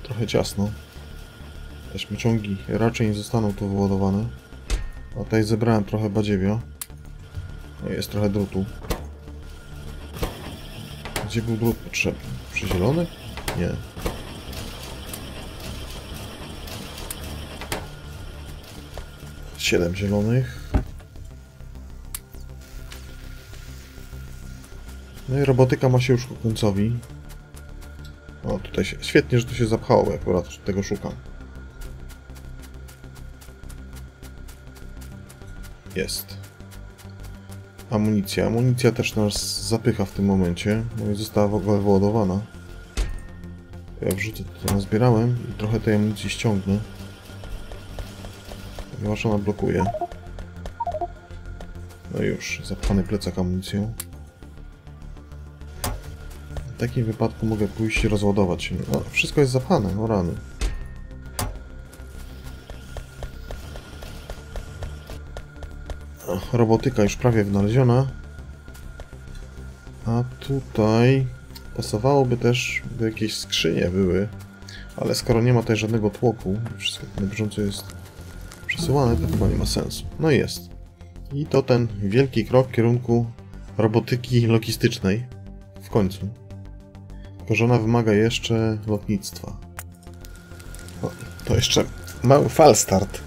trochę ciasno. Taśmociągi raczej nie zostaną tu wyładowane. A tutaj zebrałem trochę badziewia. No jest trochę drutu. Gdzie był drut potrzebny? Przy zielonych? Nie. Siedem zielonych. No i robotyka ma się już ku końcowi. O, tutaj się... Świetnie, że tu się zapchało, jak akurat tego szukam. Jest. Amunicja. Amunicja też nas zapycha w tym momencie. No i została w ogóle wyładowana. Ja wrzucę to, co nazbierałem i trochę tej amunicji ściągnę. Ponieważ ona blokuje. No i już, zapchany plecak amunicją. W takim wypadku mogę pójść i rozładować się. No, wszystko jest zapchane, no rany. Robotyka już prawie wynaleziona. A tutaj pasowałoby też, by jakieś skrzynie były. Ale skoro nie ma tutaj żadnego tłoku, wszystko na bieżąco jest przesyłane, to chyba nie ma sensu. No i jest. I to ten wielki krok w kierunku robotyki logistycznej. W końcu. Tylko że ona wymaga jeszcze lotnictwa. O, to jeszcze mały falstart.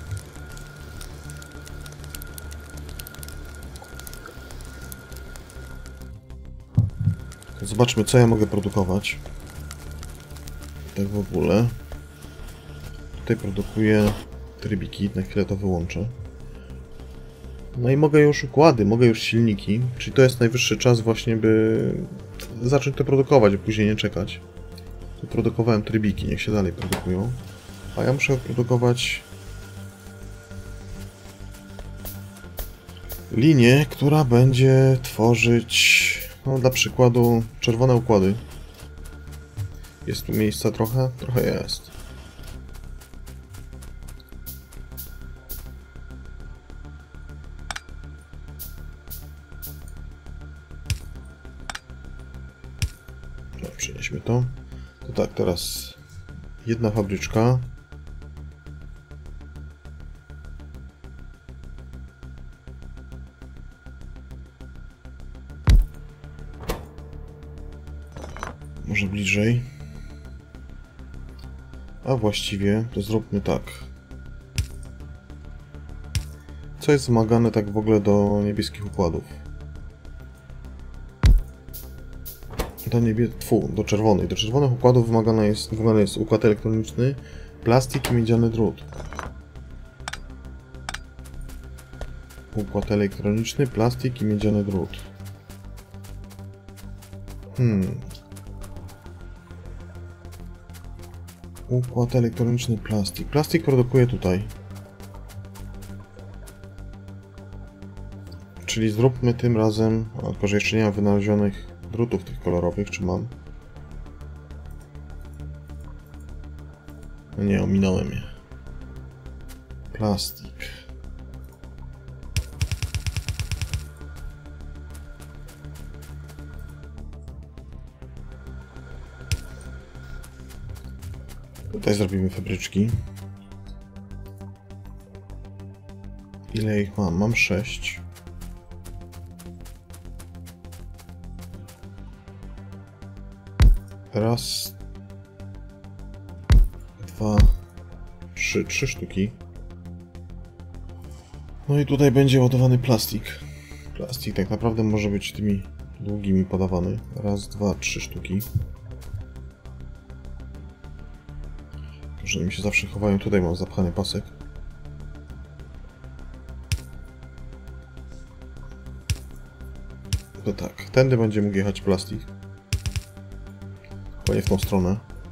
Zobaczmy, co ja mogę produkować. Tak w ogóle. Tutaj produkuję trybiki, na chwilę to wyłączę. No i mogę już układy, mogę już silniki, czyli to jest najwyższy czas właśnie, by zacząć to produkować, a później nie czekać. Tu produkowałem trybiki, niech się dalej produkują. A ja muszę produkować linię, która będzie tworzyć, no dla przykładu, czerwone układy. Jest tu miejsca trochę? Trochę jest. No, przenieśmy to. To tak, teraz jedna fabryczka. Może bliżej. A właściwie to zróbmy tak. Co jest wymagane tak w ogóle do niebieskich układów? Do czerwonych. Do czerwonych układów wymagany jest układ elektroniczny, plastik i miedziany drut. Układ elektroniczny, plastik i miedziany drut. Układ elektroniczny, plastik. Plastik produkuje tutaj. Czyli zróbmy tym razem, tylko że jeszcze nie mam wynalezionych drutów tych kolorowych, czy mam? No nie, ominąłem je. Plastik. Tutaj zrobimy fabryczki. Ile ich mam? Mam 6. Raz, dwa, trzy. 3 sztuki. No i tutaj będzie ładowany plastik. Plastik tak naprawdę może być tymi długimi podawany. Raz, dwa, 3 sztuki. Że mi się zawsze chowają. Tutaj mam zapchany pasek. To tak, tędy będzie mógł jechać plastik. Tylko nie w tą stronę.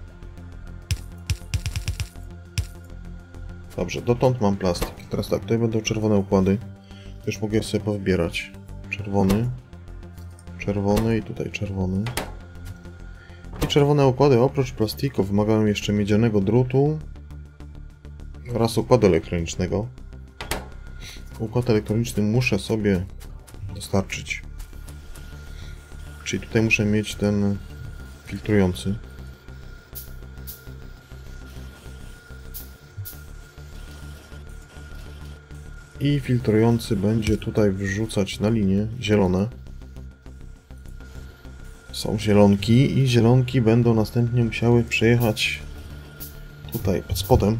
Dobrze, dotąd mam plastik. Teraz tak, tutaj będą czerwone układy. Już mogę sobie powybierać. Czerwony. Czerwony i tutaj czerwony. I czerwone układy oprócz plastiku wymagają jeszcze miedzianego drutu oraz układu elektronicznego. Układ elektroniczny muszę sobie dostarczyć. Czyli tutaj muszę mieć ten filtrujący. I filtrujący będzie tutaj wrzucać na linię zielone. Są zielonki i zielonki będą następnie musiały przejechać tutaj pod spodem.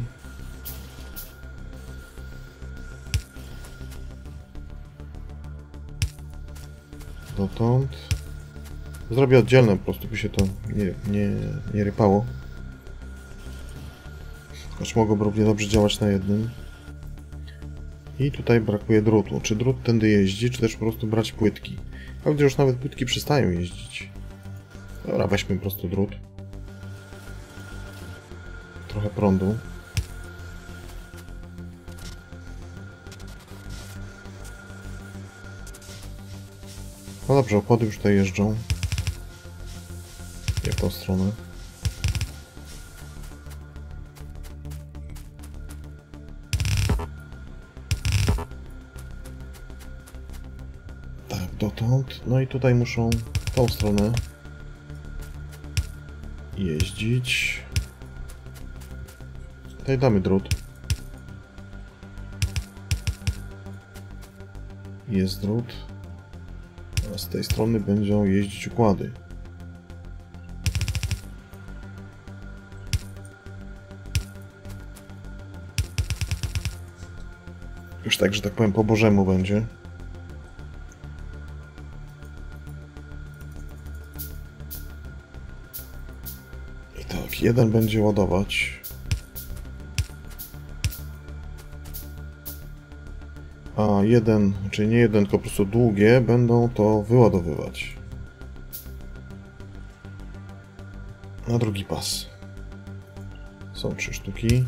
Dotąd. Zrobię oddzielne, po prostu by się to nie rypało. Choć mogłoby równie dobrze działać na jednym. I tutaj brakuje drutu. Czy drut tędy jeździ, czy też po prostu brać płytki? A widzę, już nawet płytki przestają jeździć. Dobra, weźmy po prostu drut. Trochę prądu. No dobrze, opony już tutaj jeżdżą. Nie w tą stronę. Tak, dotąd. No i tutaj muszą w tą stronę jeździć. Tutaj damy drut. Jest drut. A z tej strony będą jeździć układy. Już tak, że tak powiem, po bożemu będzie. I tak, jeden będzie ładować. A jeden, czyli nie jeden, tylko po prostu długie, będą to wyładowywać. Na drugi pas. Są 3 sztuki.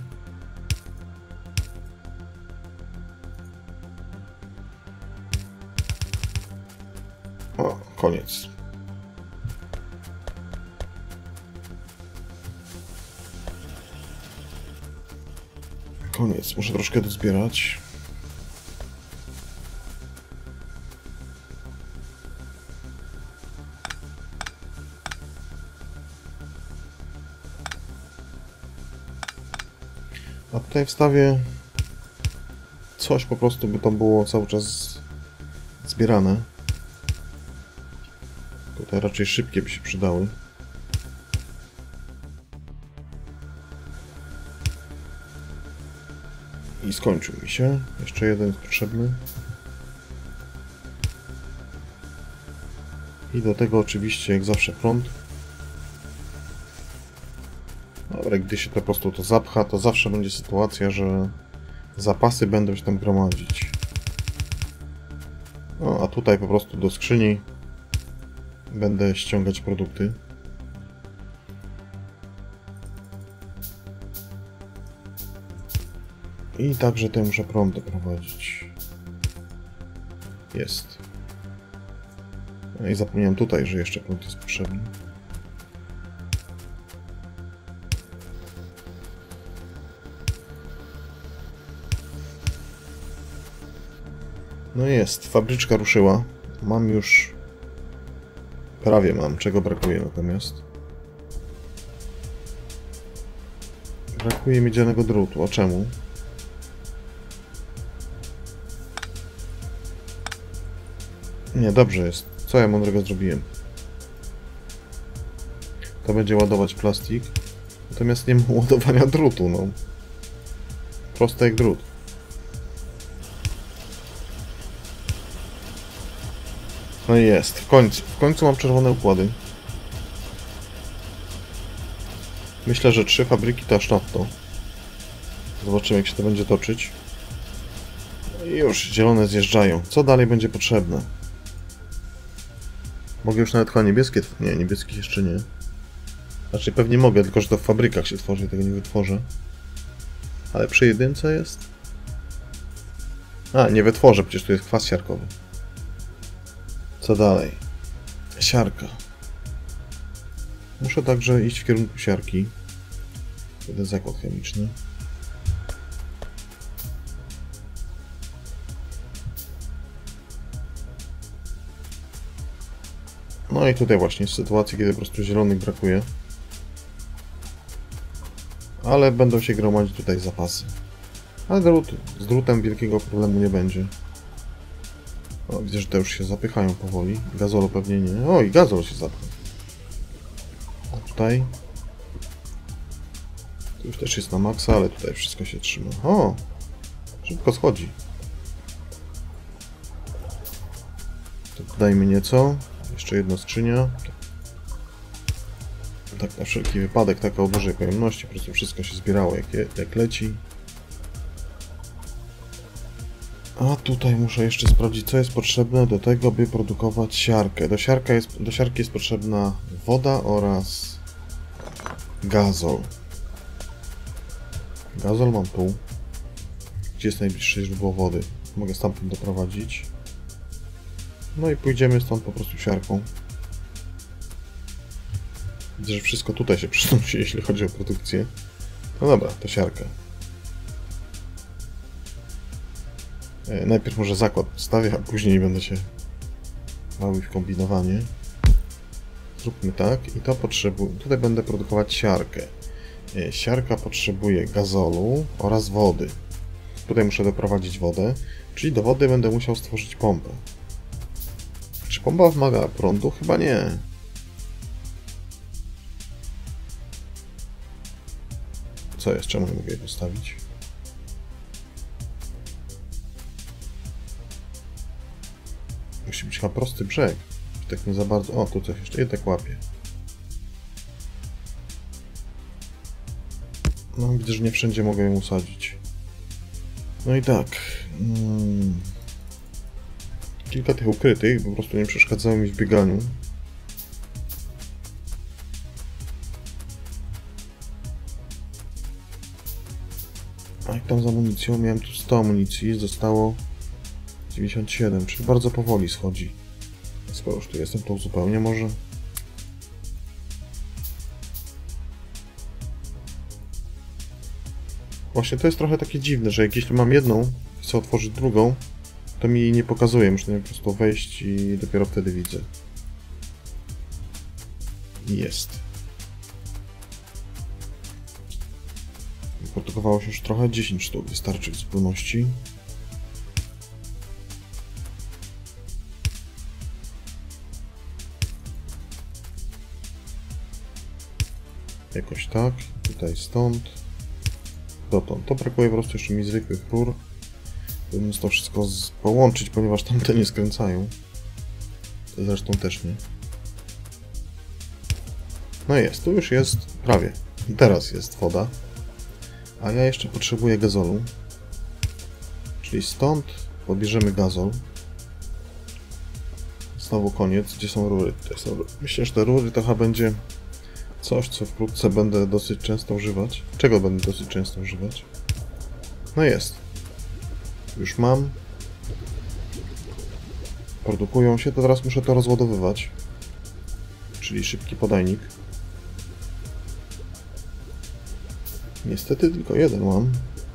O, koniec. Koniec, muszę troszkę dozbierać. A tutaj wstawię coś po prostu, by to było cały czas zbierane. Tutaj raczej szybkie by się przydały. I skończył mi się. Jeszcze jeden jest potrzebny. I do tego oczywiście jak zawsze prąd. Dobra, gdy się to po prostu to zapcha, to zawsze będzie sytuacja, że zapasy będą się tam gromadzić. No, a tutaj po prostu do skrzyni będę ściągać produkty. I także tutaj muszę prąd doprowadzić. Jest. No i zapomniałem tutaj, że jeszcze prąd jest potrzebny. No jest, fabryczka ruszyła. Mam już... Prawie mam, czego brakuje natomiast. Brakuje miedzianego drutu, a czemu? Nie, dobrze jest. Co ja mądrego zrobiłem? To będzie ładować plastik. Natomiast nie ma ładowania drutu, no. Proste jak drut. No i jest, w końcu mam czerwone układy. Myślę, że 3 fabryki to aż nadto. Zobaczymy, jak się to będzie toczyć. No i już, zielone zjeżdżają. Co dalej będzie potrzebne? Mogę już nawet chyba niebieskie... Nie, niebieskich jeszcze nie. Znaczy pewnie mogę, tylko że to w fabrykach się tworzy, tego nie wytworzę. Ale przy jedynce jest? A, nie wytworzę, przecież tu jest kwas siarkowy. Co dalej? Siarka. Muszę także iść w kierunku siarki. Jeden zakład chemiczny. No i tutaj właśnie jest sytuacja, kiedy po prostu zielonych brakuje. Ale będą się gromadzić tutaj zapasy. Ale z drutem wielkiego problemu nie będzie. O, widzę, że te już się zapychają powoli. Gazolo pewnie nie. O, i gazol się zapycha. A tutaj... Tu już też jest na maksa, ale tutaj wszystko się trzyma. O! Szybko schodzi. To dodajmy nieco. Jeszcze jedna skrzynia. Tak na wszelki wypadek, taka o dużej pojemności. Po prostu wszystko się zbierało jak leci. A tutaj muszę jeszcze sprawdzić, co jest potrzebne do tego, by produkować siarkę. Do siarki jest potrzebna woda oraz gazol. Gazol mam tu. Gdzie jest najbliższe źródło wody? Mogę stamtąd doprowadzić. No i pójdziemy stąd po prostu siarką. Widzę, że wszystko tutaj się przynosi, jeśli chodzi o produkcję. No dobra, to siarka. Najpierw może zakład postawię, a później będę się bawił w kombinowanie. Zróbmy tak i to potrzebuję. Tutaj będę produkować siarkę. Siarka potrzebuje gazolu oraz wody. Tutaj muszę doprowadzić wodę, czyli do wody będę musiał stworzyć pompę. Czy pompa wymaga prądu? Chyba nie. Co jest? Czemu nie mogę jej postawić? Musi być chyba prosty brzeg. Tak nie za bardzo... O, tu coś jeszcze jednak łapie. No, widzę, że nie wszędzie mogę ją usadzić. No i tak. Kilka tych ukrytych po prostu nie przeszkadzały mi w bieganiu. A jak tam z amunicją? Miałem tu 100 amunicji, zostało 97, czyli bardzo powoli schodzi. Skoro już tu jestem, to uzupełnię może. Właśnie to jest trochę takie dziwne, że jak jeśli mam jedną, chcę otworzyć drugą, to mi jej nie pokazuje. Muszę po prostu wejść i dopiero wtedy widzę. Jest. Produkowało się już trochę, 10 sztuk wystarczy w zupełności. Jakoś tak, tutaj stąd, dotąd. To brakuje po prostu jeszcze mi zwykłych rur. Powinien to wszystko połączyć, ponieważ tamte nie skręcają. To zresztą też nie. No jest, tu już jest prawie. Teraz jest woda. A ja jeszcze potrzebuję gazolu. Czyli stąd pobierzemy gazol. Znowu koniec. Gdzie są rury? Tutaj są rury. Myślę, że te rury to chyba będzie coś, co wkrótce będę dosyć często używać. Czego będę dosyć często używać? No jest. Już mam. Produkują się, to teraz muszę to rozładowywać. Czyli szybki podajnik. Niestety tylko jeden mam.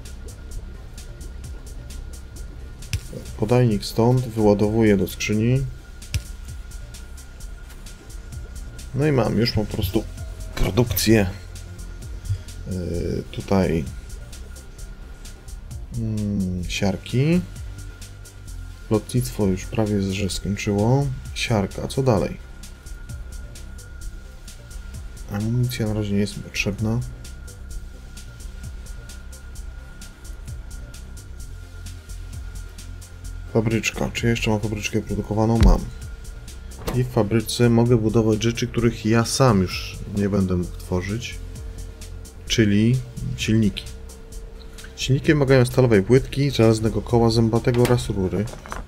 Podajnik stąd, wyładowuję do skrzyni. No i już mam po prostu produkcję. Tutaj siarki. Lotnictwo już prawie że skończyło. Siarka, co dalej? Amunicja na razie nie jest mi potrzebna. Fabryczka. Czy jeszcze mam fabryczkę produkowaną? Mam. I w fabryce mogę budować rzeczy, których ja sam już nie będę mógł tworzyć. Czyli silniki. Silniki wymagają stalowej płytki, żelaznego koła zębatego oraz rury.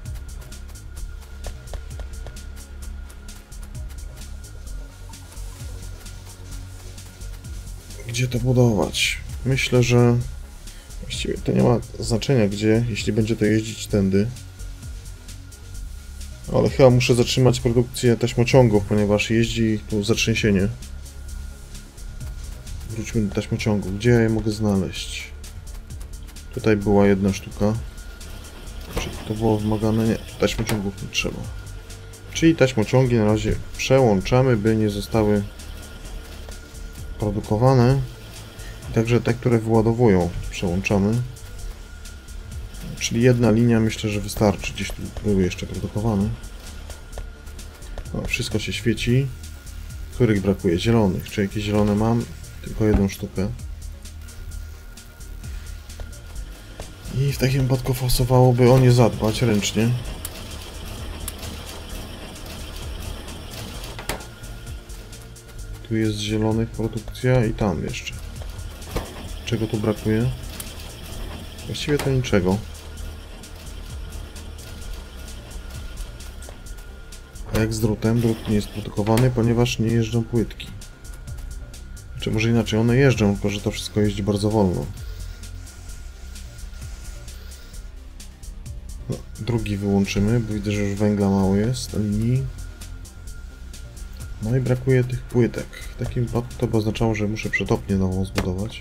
Gdzie to budować? Myślę, że właściwie to nie ma znaczenia gdzie, jeśli będzie to jeździć tędy. Ale chyba muszę zatrzymać produkcję taśmociągów, ponieważ jeździ tu zatrzęsienie. Wróćmy do taśmociągu. Gdzie ja je mogę znaleźć? Tutaj była jedna sztuka. Czy to było wymagane? Nie, taśmociągów nie trzeba. Czyli taśmociągi na razie przełączamy, by nie zostały produkowane. Także te, które wyładowują, przełączamy. Czyli jedna linia myślę, że wystarczy. Gdzieś tu były jeszcze produkowane. No, wszystko się świeci. Których brakuje? Zielonych. Czy jakieś zielone mam? Tylko jedną sztukę. I w takim wypadku pasowałoby o nie zadbać ręcznie. Tu jest zielonych produkcja i tam jeszcze. Czego tu brakuje? Właściwie to niczego. A jak z drutem? Drut nie jest produkowany, ponieważ nie jeżdżą płytki. Czy może inaczej, one jeżdżą, tylko że to wszystko jeździ bardzo wolno. No, drugi wyłączymy, bo widzę, że już węgla mało jest na linii. No i brakuje tych płytek. W takim wypadku to by oznaczało, że muszę przetopnię nową zbudować.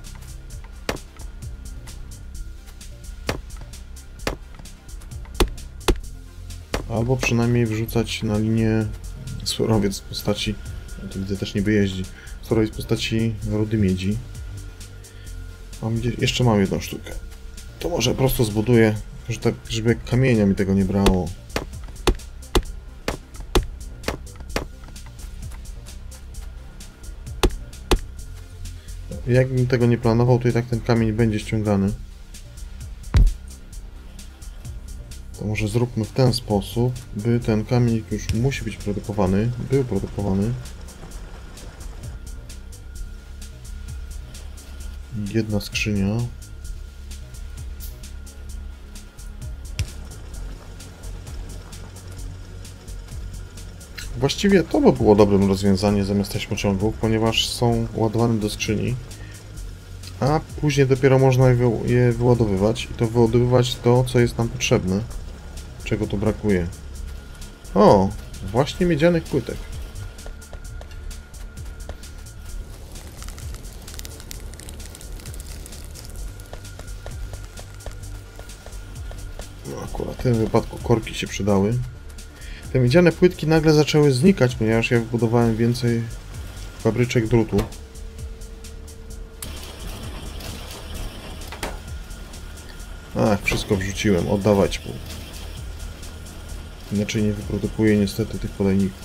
Albo przynajmniej wrzucać na linię surowiec w postaci, no tu widzę też niby jeździ, surowiec w postaci rudy miedzi. Jeszcze mam jedną sztukę. To może po prostu zbuduję, że tak, żeby kamienia mi tego nie brało. Jakbym tego nie planował, to i tak ten kamień będzie ściągany. To może zróbmy w ten sposób, by ten kamień już musi być produkowany, był produkowany. Jedna skrzynia. Właściwie to by było dobrym rozwiązaniem zamiast taśmociągów, ponieważ są ładowane do skrzyni, a później dopiero można je wyładowywać i to wyładowywać to, co jest nam potrzebne. Czego tu brakuje? O! Właśnie miedzianych płytek. No akurat w tym wypadku korki się przydały. Te miedziane płytki nagle zaczęły znikać, ponieważ ja wybudowałem więcej fabryczek drutu. Ach, wszystko wrzuciłem, oddawać mu. Inaczej nie wyprodukuję niestety tych podajników.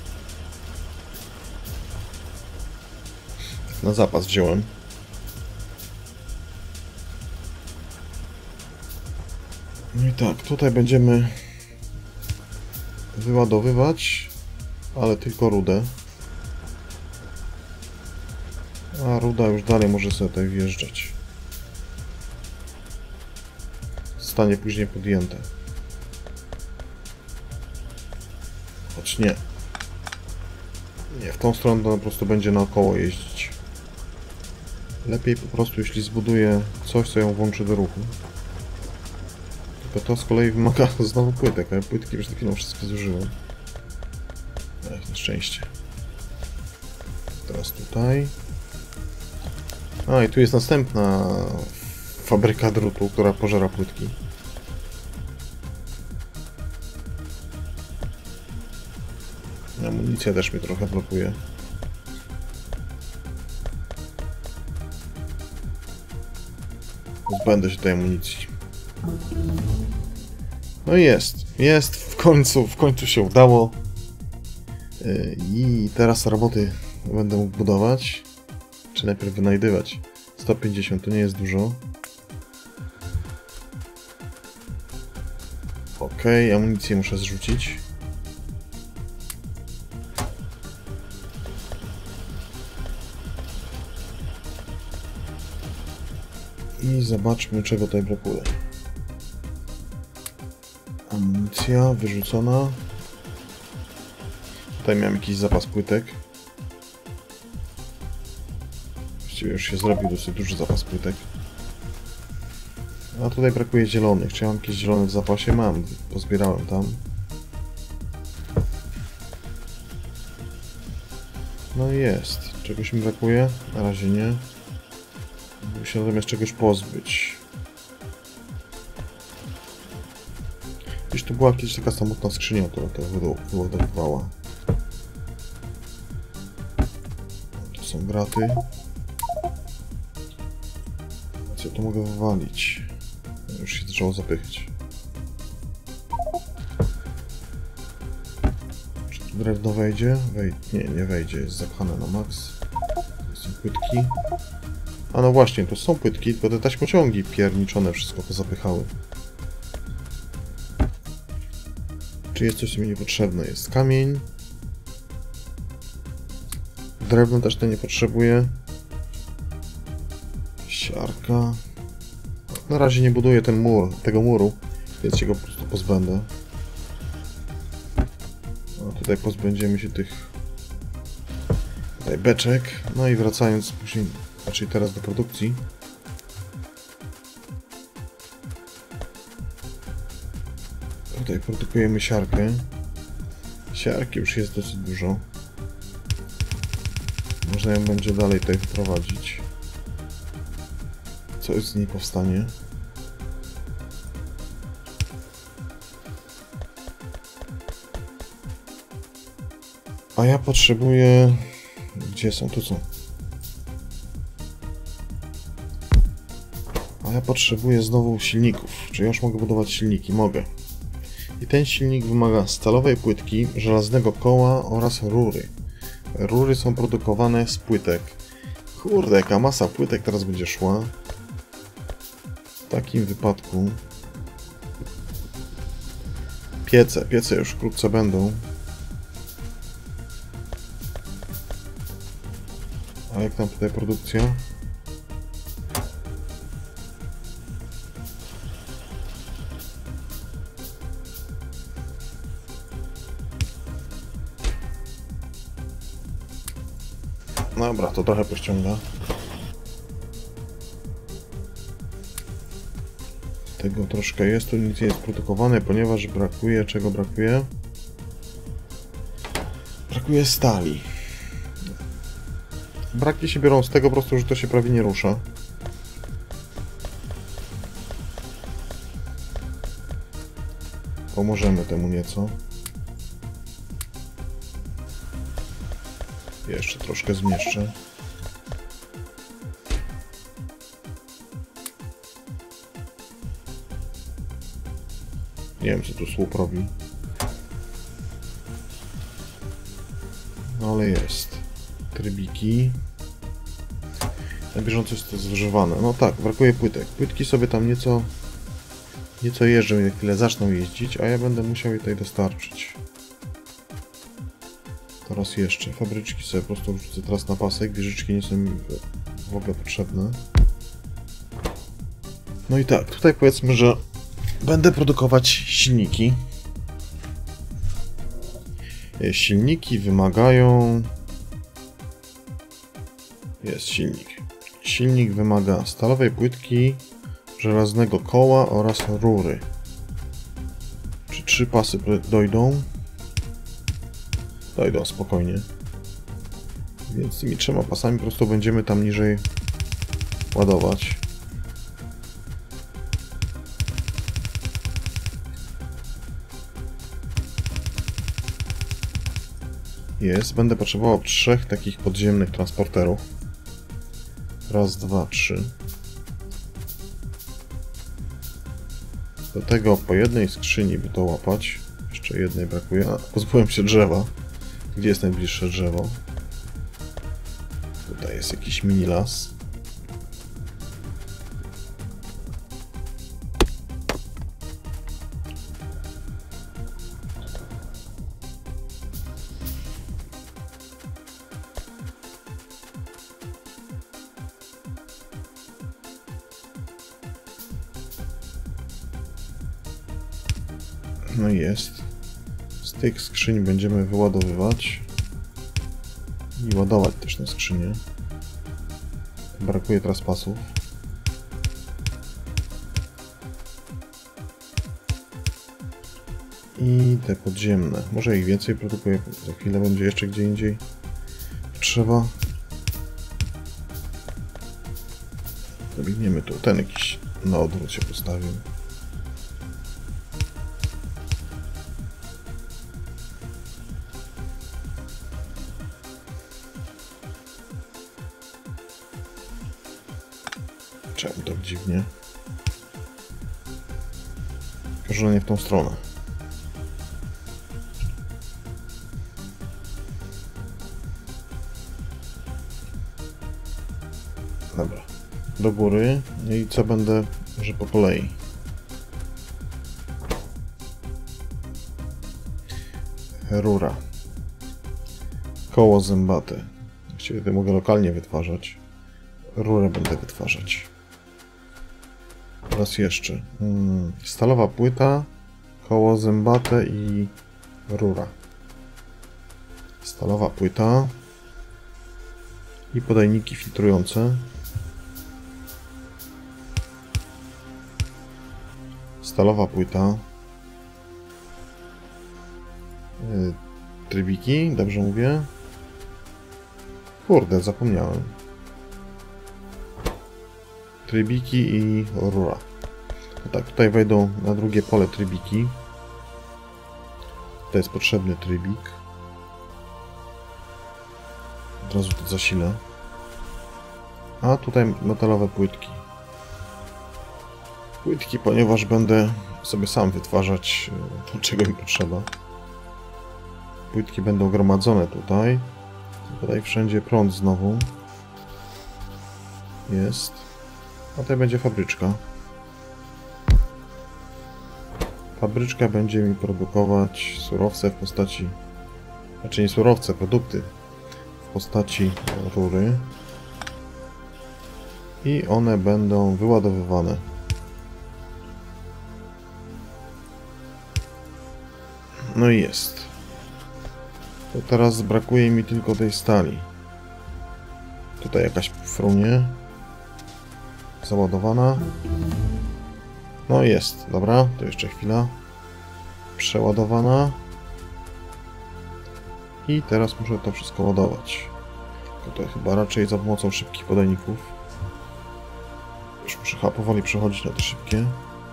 Na zapas wziąłem. No i tak, tutaj będziemy wyładowywać, ale tylko rudę. A ruda już dalej może sobie tutaj wjeżdżać. Zostanie później podjęte. Choć nie. Nie, w tą stronę to po prostu będzie naokoło jeździć. Lepiej po prostu, jeśli zbuduję coś, co ją włączy do ruchu. Tylko to z kolei wymaga znowu płytek, a płytki już chwilą wszystkie zużyłem. Ech, na szczęście. Teraz tutaj. A, i tu jest następna fabryka drutu, która pożera płytki. Amunicja też mnie trochę blokuje. Pozbędę się tej amunicji. No i jest, w końcu się udało. I teraz roboty będę mógł budować. Czy najpierw wynajdywać. 150 to nie jest dużo. Ok, amunicję muszę zrzucić. I zobaczmy, czego tutaj brakuje. Amunicja wyrzucona. Tutaj miałem jakiś zapas płytek. Właściwie już się zrobił dosyć duży zapas płytek. A tutaj brakuje zielonych. Czy ja mam jakieś zielone w zapasie? Mam. Pozbierałem tam. No i jest. Czegoś mi brakuje? Na razie nie. Muszę się natomiast czegoś pozbyć. Gdzieś tu była kiedyś taka samotna skrzynia, która to wyładowywała. To są graty. Co tu mogę wywalić? Już już się zaczęło zapychać. Czy tu drewno wejdzie? Nie, nie wejdzie, jest zapchane na maks. Są płytki. A no właśnie, tu są płytki, tylko te taśmociągi pierniczone wszystko pozapychały. Czy jest coś, co mi niepotrzebne? Jest kamień. Drewno też to nie potrzebuję. Siarka. Na razie nie buduję tego muru, więc się go po prostu pozbędę. A tutaj pozbędziemy się tych beczek. No i wracając później, raczej teraz do produkcji. Tutaj produkujemy siarkę. Siarki już jest dosyć dużo. Można ją będzie dalej tutaj wprowadzić. Coś z niej powstanie. A ja potrzebuję... Gdzie są? Tu są. A ja potrzebuję znowu silników. Czy ja już mogę budować silniki? Mogę. I ten silnik wymaga stalowej płytki, żelaznego koła oraz rury. Rury są produkowane z płytek. Kurde, jaka masa płytek teraz będzie szła. W takim wypadku... Piece już wkrótce będą. A jak tam tutaj produkcja? Dobra, to trochę pościąga. Tego troszkę jest, tu nic nie jest produkowane, ponieważ brakuje... Czego brakuje? Brakuje stali. Braki się biorą z tego po prostu, że to się prawie nie rusza. Pomożemy temu nieco. Jeszcze troszkę zmieszczę. Nie wiem, co tu słup robi. No ale jest. Trybiki. Na bieżąco jest to zużywane. No tak, brakuje płytek. Płytki sobie tam nieco jeżdżą i za chwilę zaczną jeździć, a ja będę musiał je tutaj dostarczyć. Teraz jeszcze. Fabryczki sobie po prostu wrzucę teraz na pasek. Wieżyczki nie są mi w ogóle potrzebne. No i tak, tutaj powiedzmy, że będę produkować silniki. Silniki wymagają... Jest silnik. Silnik wymaga stalowej płytki, żelaznego koła oraz rury. Czy 3 pasy dojdą? Dojdą spokojnie. Więc tymi 3 pasami po prostu będziemy tam niżej ładować. Jest. Będę potrzebował 3 takich podziemnych transporterów. Raz, 2, 3. Do tego po jednej skrzyni by to łapać. Jeszcze jednej brakuje. A, pozbyłem się drzewa. Gdzie jest najbliższe drzewo? Tutaj jest jakiś mini las. No i jest. Z tych skrzyń będziemy wyładowywać i ładować też na skrzynię. Brakuje teraz pasów. I te podziemne. Może ich więcej produkuję. Za chwilę będzie jeszcze gdzie indziej trzeba. Biegniemy tu. Ten jakiś na odwrót się postawił. Czemu tak dziwnie? Tylko, że nie w tą stronę. Dobra. Do góry. I co będę, że po kolei. Rura. Koło zębate. Właściwie mogę lokalnie wytwarzać. Rurę będę wytwarzać. Teraz jeszcze. Stalowa płyta, koło zębate i rura. Stalowa płyta i podajniki filtrujące. Stalowa płyta. Trybiki, dobrze mówię? Kurde, zapomniałem. Trybiki i rura. No tak, tutaj wejdą na drugie pole trybiki. Tutaj jest potrzebny trybik. Od razu to zasilę. A tutaj metalowe płytki. Płytki, ponieważ będę sobie sam wytwarzać to, czego mi potrzeba. Płytki będą gromadzone tutaj. Tutaj wszędzie prąd znowu. Jest. A tutaj będzie fabryczka. Fabryczka będzie mi produkować surowce w postaci... Znaczy nie surowce, produkty w postaci rury. I one będą wyładowywane. No i jest. To teraz brakuje mi tylko tej stali. Tutaj jakaś frunie. Załadowana. No jest, dobra, to jeszcze chwila. Przeładowana. I teraz muszę to wszystko ładować. To chyba raczej za pomocą szybkich podajników. Już muszę chyba powoli przechodzić na te szybkie.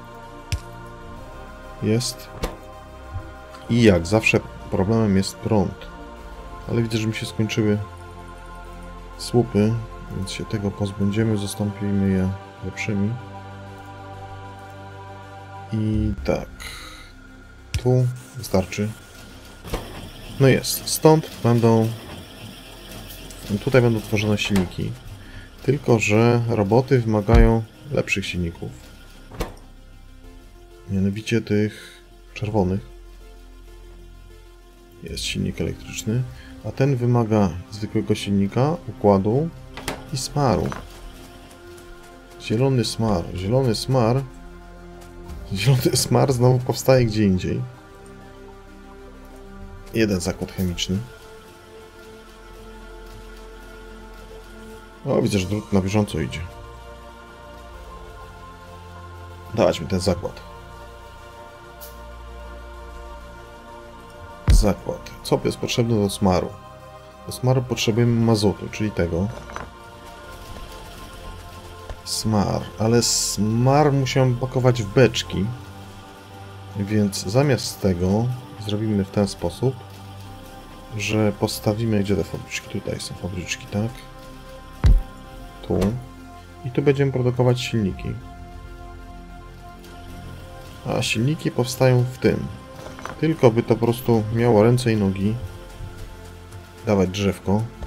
Jest. I jak zawsze problemem jest prąd. Ale widzę, że mi się skończyły słupy, więc się tego pozbędziemy, zastąpimy je lepszymi. I tak. Tu wystarczy. No jest. Stąd będą... Tutaj będą tworzone silniki. Tylko że roboty wymagają lepszych silników. Mianowicie tych czerwonych. Jest silnik elektryczny. A ten wymaga zwykłego silnika, układu i smaru. Zielony smar. Zielony smar. Zielony smar znowu powstaje gdzie indziej. Jeden zakład chemiczny. O, widzę, że drut na bieżąco idzie. Dawać mi ten zakład. Zakład. Co jest potrzebne do smaru? Do smaru potrzebujemy mazotu, czyli tego. Smar. Ale smar musiałem pakować w beczki. Więc zamiast tego zrobimy w ten sposób, że postawimy, gdzie te fabryczki? Tutaj są fabryczki, tak? Tu. I tu będziemy produkować silniki. A silniki powstają w tym. Tylko by to po prostu miało ręce i nogi. Dawać drzewko.